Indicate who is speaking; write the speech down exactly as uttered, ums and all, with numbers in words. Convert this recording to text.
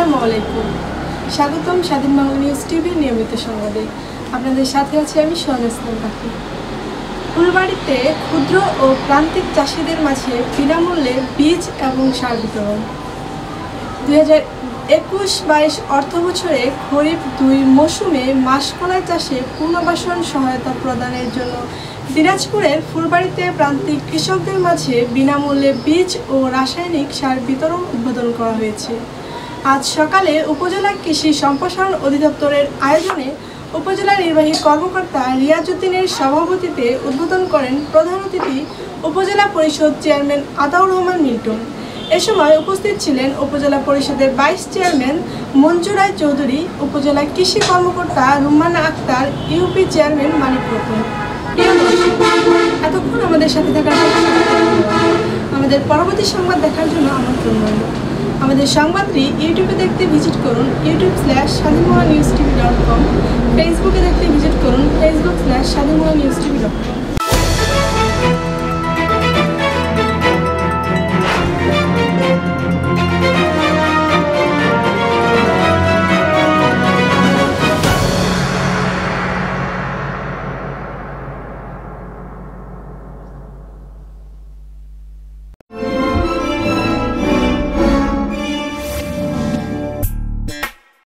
Speaker 1: আসসালামু আলাইকুম। স্বাগতম স্বাধীন বাংলা নিউজ টিভির নিয়মিত সংবাদে। আপনাদের সাথে আছি আমি সোহানা ইসলাম পাখি। ফুলবাড়ীতে ক্ষুদ্র ও প্রান্তিক চাষিদের মাঝে বিনামূল্যে বীজ এবং সার বিতরণ। দুই হাজার একুশ বাইশ অর্থ বছরে খরিফ দুই মৌসুমে মাসকলাই চাষে পুনর্বাসন সহায়তা প্রদানের জন্য দিনাজপুরের ফুলবাড়ীতে প্রান্তিক কৃষকদের মাঝে বিনামূল্যে বীজ ও রাসায়নিক সার বিতরণ উদ্বোধন করা হয়েছে। আজ সকালে উপজেলা কৃষি সম্প্রসারণ অধিদপ্তরের আয়োজনে উপজেলা নির্বাহী কর্মকর্তা রিয়াজউদ্দিনের সভাপতিত্বে উদ্বোধন করেন প্রধান অতিথি উপজেলা পরিষদ চেয়ারম্যান আতাউর রহমান মিল্টন। এ সময় উপস্থিত ছিলেন উপজেলা পরিষদের ভাইস চেয়ারম্যান মঞ্জু রায় চৌধুরী, উপজেলা কৃষি কর্মকর্তা রুম্মানা আক্তার, ইউপি চেয়ারম্যান মানিক রতন। এতক্ষণ আমাদের সাথে থাকার জন্য আমাদের পরবর্তী সংবাদ দেখার জন্য আমন্ত্রণ রইল। আমাদের সংবাদটি ইউটিউবে দেখতে ভিজিট করুন YouTube slash Swadhin Bangla news TV dot com, ফেসবুকে দেখতে ভিজিট করুন Facebook slash Swadhin Bangla news TV dot কম।